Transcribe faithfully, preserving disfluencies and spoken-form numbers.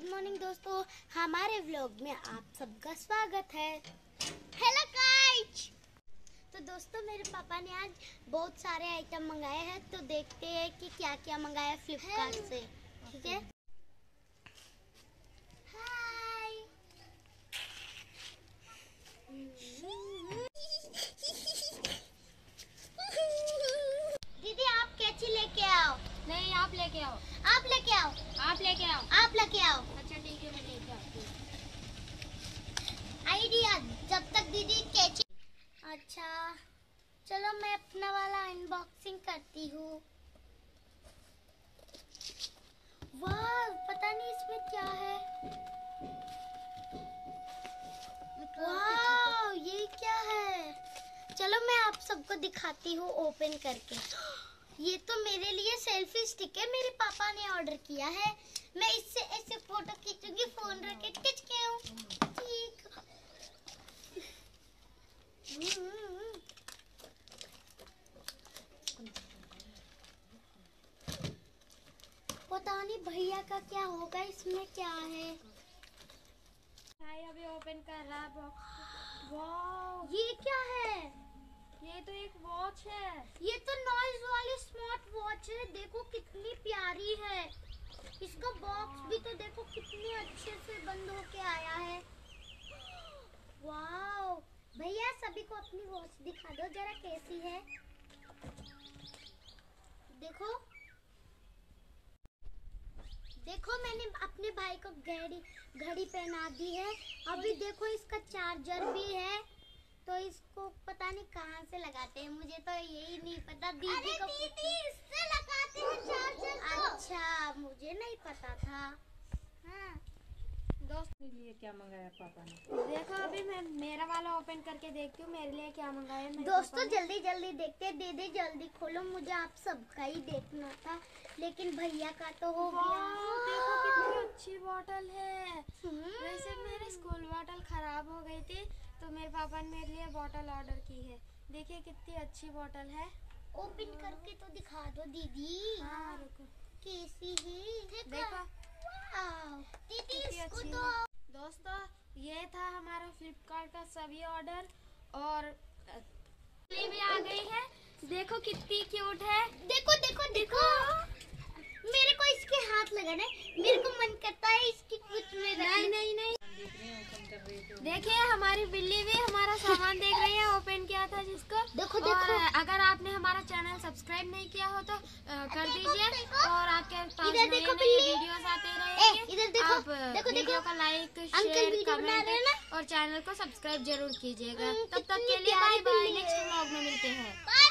Good morning दोस्तों, हमारे vlog में आप सबका स्वागत है। Hello guys. तो दोस्तों मेरे पापा ने आज बहुत सारे आइटम मंगाए हैं, तो देखते हैं कि क्या क्या मंगाया फ्लिपकार्ट से। ठीक है। हाय। दीदी आप कैची लेके आओ। नहीं, आप लेके आओ। आप लेके आओ। आप लेके आओ। आप लेके आओ। अच्छा ठीक है, मैं लेके आती हूँ। आइडिया जब तक दीदी कैची। अच्छा चलो मैं अपना वाला अनबॉक्सिंग करती हूँ। वाह, पता नहीं इसमें क्या है। वाह, ये क्या है। चलो मैं आप सबको दिखाती हूँ ओपन करके। ये तो मेरे लिए सेल्फी स्टिक है, मेरे पापा ने ऑर्डर किया है। मैं इससे ऐसे फोटो खींचूंगी, फोन रख के खींच के हूँ। ठीक। पता नहीं भैया का क्या होगा, इसमें क्या है। भाई अभी ओपन कर रहा बॉक्स। वाह, ये क्या है। ये तो एक वॉच है। ये तो नॉइज वाली स्मार्ट वॉच है। देखो कितनी प्यारी है। इसका बॉक्स भी तो देखो कितने अच्छे से बंद होके आया है। वाओ भैया, सभी को अपनी वॉच दिखा दो जरा कैसी है। देखो देखो मैंने अपने भाई को घड़ी घड़ी पहना दी है। अभी देखो इसका चार्जर भी है, तो इसको पता नहीं कहाँ से लगाते हैं, मुझे तो यही नहीं पता। दीदी को दीदी इससे लगाते हैं चार्जर को। अच्छा, मुझे नहीं पता था। हाँ दोस्त के लिए क्या मंगाया पापा ने? देखो अभी मैं मेरा वाला ओपन करके देखती हूँ मेरे लिए क्या मंगाया। दोस्तों जल्दी जल्दी देखते। दीदी जल्दी खोलो, मुझे आप सबका ही देखना था, लेकिन भैया का तो हो गया। देखो कितनी अच्छी बोतल है। वैसे मेरी स्कूल बोतल खराब हो गई थी, तो मेरे पापा ने मेरे लिए बोतल ऑर्डर की है। देखिए कितनी अच्छी बोतल है। ओपन करके तो दिखा दो दीदी। हाँ रुको, कैसी है देखो। दीदी इसको तो। दोस्तों ये था हमारा फ्लिपकार्ट का सभी ऑर्डर, और भी आ गई है। देखो कितनी क्यूट है। देखो देखो देखो, मेरे को इसके हाथ लगाना है। मेरे को मन करता है इसकी कुछ में। नहीं नहीं नहीं, देखिए हमारी बिल्ली भी हमारा सामान देख रही है, ओपन किया था जिसको। देखो देखो, अगर आपने हमारा चैनल सब्सक्राइब नहीं किया हो तो कर दीजिए, और आपके पास नए नए वीडियोस आते रहेंगे। इधर देखो, आप देखो वीडियो को लाइक शेयर कमेंट और चैनल को सब्सक्राइब जरूर कीजिएगा। तब तक के लिए बाय बाय, नेक्स्ट व्लॉग में मिलते हैं।